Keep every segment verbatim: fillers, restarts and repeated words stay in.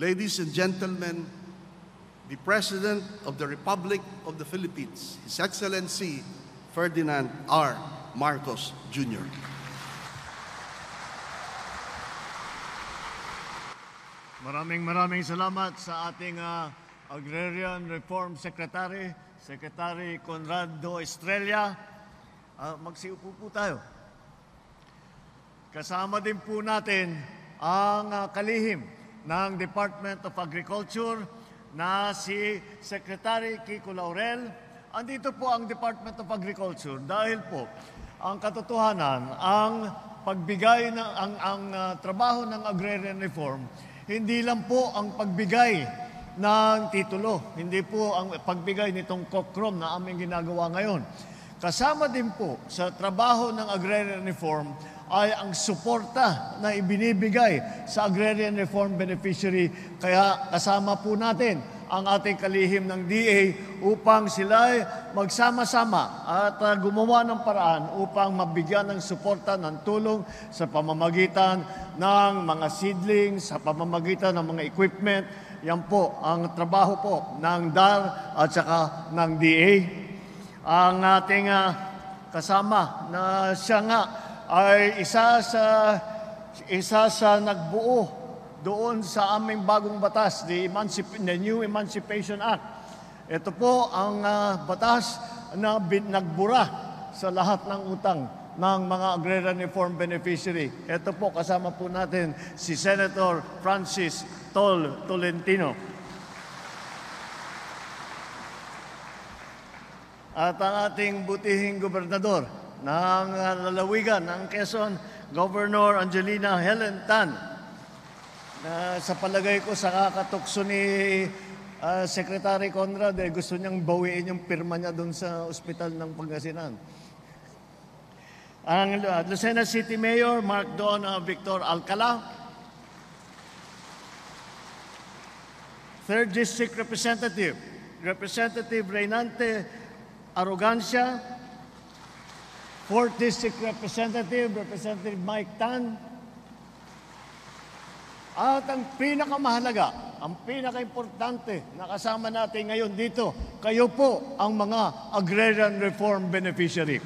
ladies and gentlemen, the President of the Republic of the Philippines, His Excellency Ferdinand R. Marcos Junior Maraming maraming salamat sa ating uh, Agrarian Reform Secretary, Secretary Conrado Estrella. Uh, magsiupo po tayo. Kasama din po natin ang uh, kalihim ng Department of Agriculture na si Secretary Kiko Laurel. Andito po ang Department of Agriculture dahil po ang katotohanan, ang pagbigay ng ang, ang uh, trabaho ng Agrarian Reform, hindi lang po ang pagbigay ng titulo, hindi po ang pagbigay nitong kokrom na aming ginagawa ngayon. Kasama din po sa trabaho ng Agrarian Reform ay ang suporta na ibinibigay sa Agrarian Reform Beneficiary. Kaya kasama po natin ang ating kalihim ng D A upang sila magsama-sama at uh, gumawa ng paraan upang mabigyan ng suporta ng tulong sa pamamagitan ng mga seedlings, sa pamamagitan ng mga equipment. Yan po ang trabaho po ng D A R at saka ng D A. Ang ating uh, kasama na siya nga ay isa sa isa sa nagbuo doon sa aming bagong batas, the, Emancip- the New Emancipation Act. Ito po ang uh, batas na bin- nagbura sa lahat ng utang ng mga Agrarian Reform Beneficiary. Ito po, kasama po natin si Senator Francis Tol Tolentino. At ang ating butihing gobernador ng uh, lalawigan ng Quezon, Governor Angelina Helen Tan, na sa palagay ko sa kakatukso ni uh, Secretary Conrad, eh, gusto niyang bawiin yung pirma niya doon sa ospital ng Pangasinan. Ang uh, Lucena City Mayor, Mark Don uh, Victor Alcala. Third District Representative, Representative Reynante Arrogancia. Fourth District Representative, Representative Mike Tan. At ang pinakamahalaga, ang pinaka-importante na kasama natin ngayon dito, kayo po ang mga Agrarian Reform Beneficiary.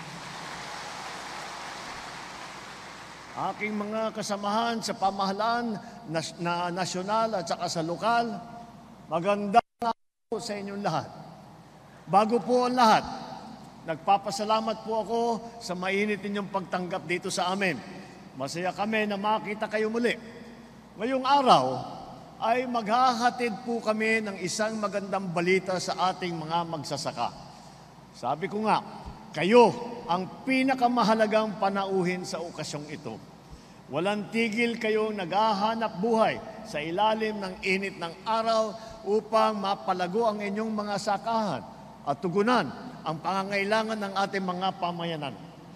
Aking mga kasamahan sa pamahalaan na, na nasyonal at saka sa lokal, magandang araw sa inyong lahat. Bago po ang lahat, nagpapasalamat po ako sa mainit ninyong pagtanggap dito sa amin. Masaya kami na makita kayo muli. Ngayong araw ay maghahatid po kami ng isang magandang balita sa ating mga magsasaka. Sabi ko nga, kayo ang pinakamahalagang panauhin sa okasyong ito. Walang tigil kayong naghahanap buhay sa ilalim ng init ng araw upang mapalago ang inyong mga sakahan at tugunan ang pangangailangan ng ating mga pamayanan.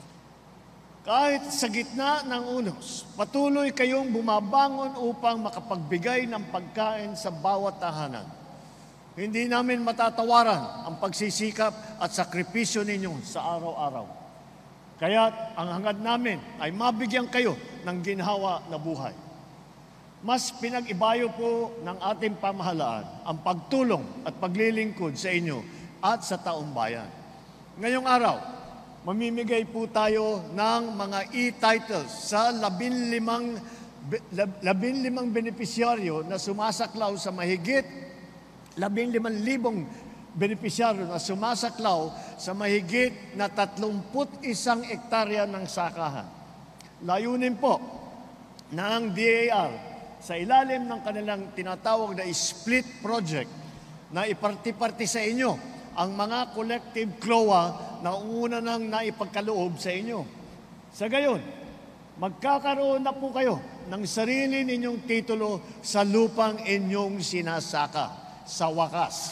Kahit sa gitna ng unos, patuloy kayong bumabangon upang makapagbigay ng pagkain sa bawat tahanan. Hindi namin matatawaran ang pagsisikap at sakripisyo ninyo sa araw-araw. Kaya ang hangad namin ay mabigyan kayo ng ginhawa na buhay. Mas pinag-ibayo po ng ating pamahalaan ang pagtulong at paglilingkod sa inyo at sa taong bayan. Ngayong araw, mamimigay po tayo ng mga e-titles sa labinlimang, labinlimang benepisyaryo na sumasaklaw sa mahigit labinlimang libong benepisyaryo na sumasaklaw sa mahigit na tatlumput isang ektarya ng sakahan. Layunin po ng D A R sa ilalim ng kanilang tinatawag na split project na iparti-parti sa inyo ang mga collective C L O A na una nang naipagkaloob sa inyo. Sa gayon, magkakaroon na po kayo ng sarili ninyong titulo sa lupang inyong sinasaka. Sa wakas,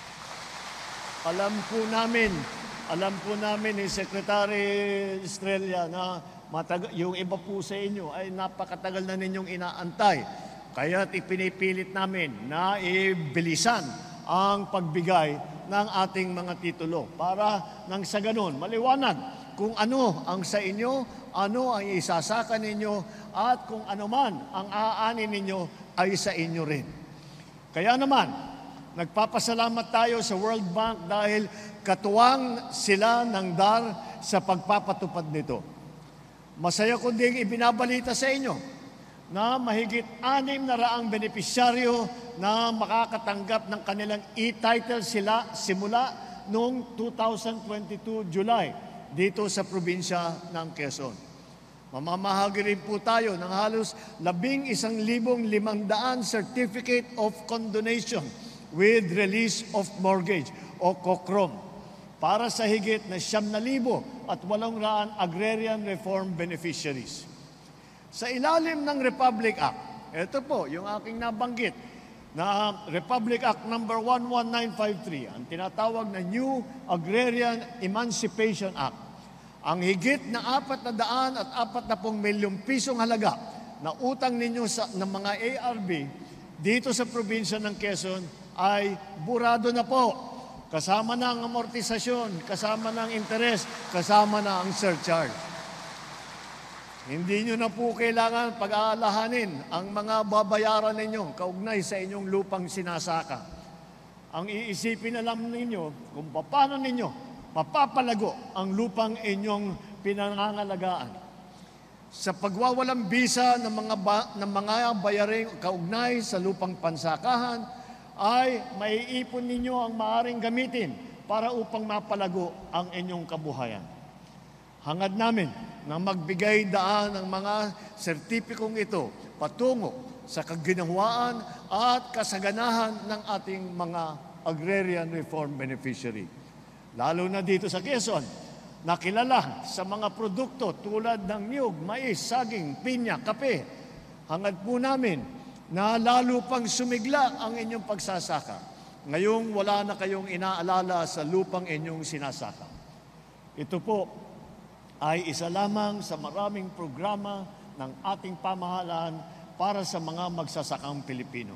alam po namin, alam po namin ni Secretary Estrella na matagal, yung iba po sa inyo ay napakatagal na ninyong inaantay. Kaya't ipinipilit namin na ibilisan ang pagbigay ng ating mga titulo para nang sa ganun maliwanag kung ano ang sa inyo, ano ang isasaka ninyo at kung ano man ang aanin ninyo ay sa inyo rin. Kaya naman, nagpapasalamat tayo sa World Bank dahil katuwang sila ng D A R sa pagpapatupad nito. Masaya ko ding ibinabalita sa inyo na mahigit anim na raang benepisyaryo na makakatanggap ng kanilang e-title sila simula noong two thousand twenty-two July dito sa probinsya ng Quezon. Mamamahagi rin po tayo ng halos labing isang libong limang daan Certificate of Condonation with Release of Mortgage o C O C R O M para sa higit na siyam na libo at walong raan agrarian reform beneficiaries. Sa ilalim ng Republic Act, ito po yung aking nabanggit na Republic Act number one one nine five three, ang tinatawag na New Agrarian Emancipation Act. Ang higit na apat na daan at apat na pong milyong pisong halaga na utang ninyo sa, ng mga A R B dito sa probinsya ng Quezon ay burado na po. Kasama na ang amortisasyon, kasama na ang interest, kasama na ang surcharge. Hindi nyo na po kailangan pag-aalahanin ang mga babayaran ninyo kaugnay sa inyong lupang sinasaka. Ang iisipin na lang ninyo kung paano ninyo mapapalago ang lupang inyong pinangangalagaan. Sa pagwawalang bisa ng mga, ba, ng mga bayaring kaugnay sa lupang pansakahan, ay maiipon ninyo ang maaaring gamitin para upang mapalago ang inyong kabuhayan. Hangad namin na magbigay daan ng mga sertipikong ito patungo sa kaginahuan at kasaganahan ng ating mga agrarian reform beneficiary. Lalo na dito sa Quezon, nakilala sa mga produkto tulad ng niyog, mais, saging, pinya, kape. Hangad po namin na lalo pang sumigla ang inyong pagsasaka. Ngayong wala na kayong inaalala sa lupang inyong sinasaka. Ito po ay isa lamang sa maraming programa ng ating pamahalaan para sa mga magsasakang Pilipino.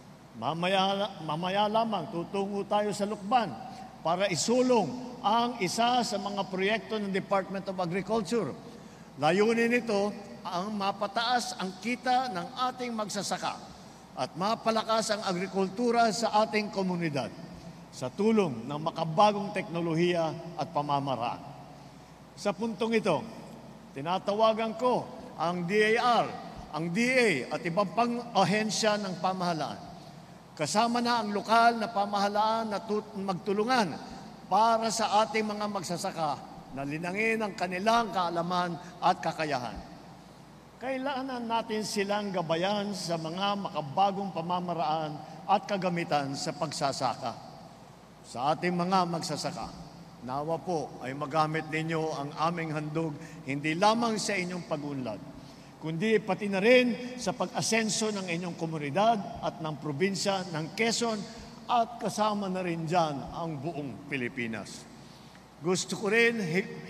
Mamaya, mamaya lamang tutungo tayo sa Lukban para isulong ang isa sa mga proyekto ng Department of Agriculture. Layunin nito ang mapataas ang kita ng ating magsasaka at mapalakas ang agrikultura sa ating komunidad sa tulong ng makabagong teknolohiya at pamamaraan. Sa puntong ito, tinatawagan ko ang D A R, ang D A at ibang pang ahensya ng pamahalaan. Kasama na ang lokal na pamahalaan na magtulungan para sa ating mga magsasaka na linangin ang kanilang kaalaman at kakayahan. Kailangan natin silang gabayan sa mga makabagong pamamaraan at kagamitan sa pagsasaka. Sa ating mga magsasaka, nawa po ay magamit ninyo ang aming handog hindi lamang sa inyong pag-unlad, kundi pati na rin sa pag-asenso ng inyong komunidad at ng probinsya ng Quezon at kasama na rin dyan ang buong Pilipinas. Gusto ko rin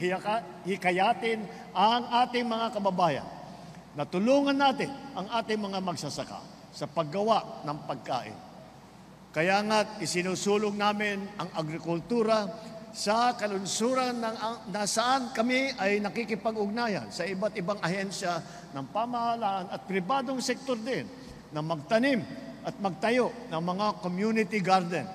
hikayatin ang ating mga kababayan na tulungan natin ang ating mga magsasaka sa paggawa ng pagkain. Kaya nga't isinusulong namin ang agrikultura sa kalunsuran ng, na saan kami ay nakikipag-ugnayan sa iba't ibang ahensya ng pamahalaan at pribadong sektor din na magtanim at magtayo ng mga community garden.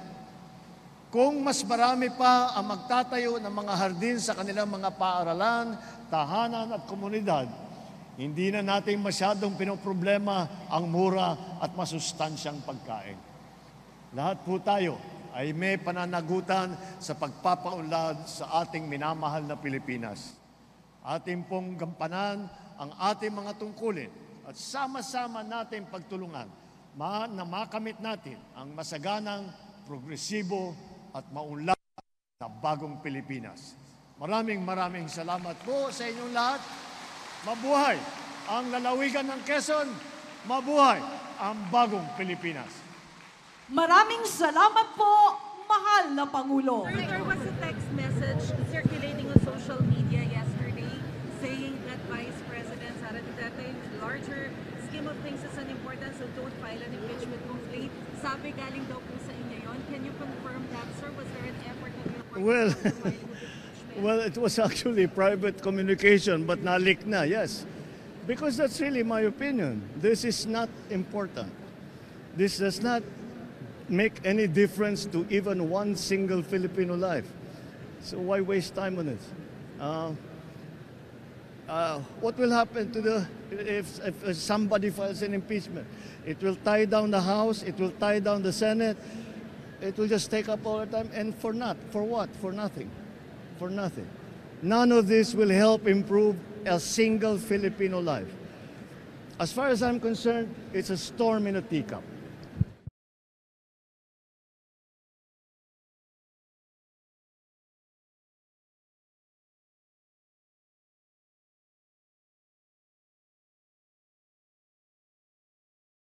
Kung mas marami pa ang magtatayo ng mga hardin sa kanilang mga paaralan, tahanan at komunidad, hindi na natin masyadong pinoproblema ang mura at masustansyang pagkain. Lahat po tayo ay may pananagutan sa pagpapaunlad sa ating minamahal na Pilipinas. Ating pong gampanan ang ating mga tungkulin at sama-sama natin pagtulungan na makamit natin ang masaganang, progresibo at maunlad na bagong Pilipinas. Maraming maraming salamat po sa inyong lahat. Mabuhay ang lalawigan ng Quezon. Mabuhay ang bagong Pilipinas. Maraming salamat po, mahal na Pangulo. Sir, there was a text message circulating on social media yesterday saying that Vice President Sara Duterte's larger scheme of things is unimportant, so don't file an impeachment complaint. Sabi galing daw po sa inyo yon. Can you confirm that, sir? Was there an effort on your part Well, to file an impeachment? well, it was actually private communication, but nalik na, yes. Because that's really my opinion. This is not important. This does not make any difference to even one single Filipino life. So why waste time on it? Uh, uh, what will happen to the if, if somebody files an impeachment? It will tie down the House. It will tie down the Senate. It will just take up all the time, and for not for what? For nothing, for nothing. None of this will help improve a single Filipino life. As far as I'm concerned, it's a storm in a teacup.